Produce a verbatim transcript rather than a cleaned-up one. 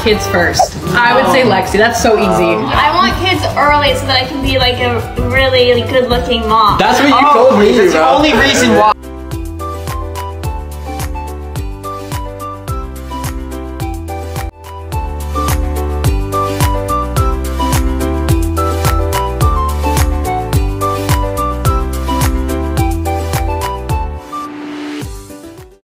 kids first. I would say Lexi. That's so easy. I want kids early so that I can be like a really good looking mom. That's what you Oh, told me, that's the bro. only reason why.